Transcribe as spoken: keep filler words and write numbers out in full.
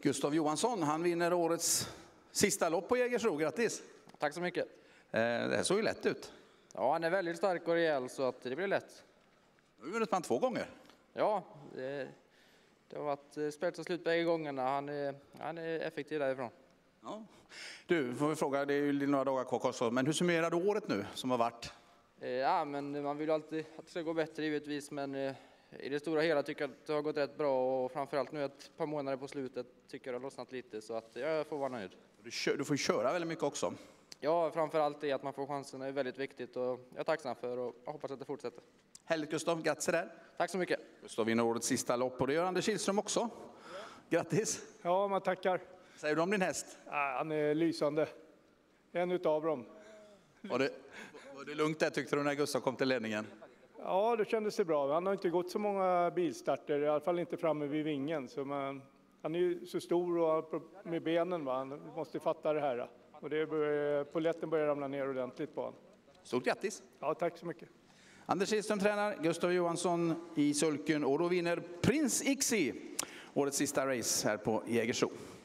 Gustav Johansson, han vinner årets sista lopp på Jägersro. Grattis! Tack så mycket. Det här såg ju lätt ut. Ja, han är väldigt stark och rejäl så att det blir lätt. Nu har vunnit man två gånger. Ja, det, det har varit spets och slut bägge gångerna. Han är, han är effektiv därifrån. Ja. Du, får vi fråga, det är ju några dagar kvar också, men hur summerar du året nu som har varit? Ja, men man vill ju alltid att det ska gå bättre givetvis, men i det stora hela tycker jag att det har gått rätt bra och framförallt nu ett par månader på slutet tycker jag det har lossnat lite så att jag får vara nöjd. Du, kör, du får köra väldigt mycket också. Ja, framförallt det att man får chansen är väldigt viktigt och jag är tacksam för och jag hoppas att det fortsätter. Härligt Gustav, grattis där. Tack så mycket. Gustav vinner årets sista lopp och det gör Anders Kihlström också. Grattis. Ja, man tackar. Säger du om din häst? Ja, han är lysande. En utav dem. Var det, var det lugnt där tyckte du när Gustav kom till ledningen? Ja, det kändes det bra. Han har inte gått så många bilstarter, i alla fall inte framme vid vingen. Så man, han är ju så stor och med benen, va? Han måste fatta det här. Och det börjar, polletten börjar ramla ner ordentligt på honom. Stort grattis! Ja, tack så mycket. Anders Kihlström tränar, Gustav Johansson i sulken och då vinner Prins Ixi årets sista race här på Jägersro.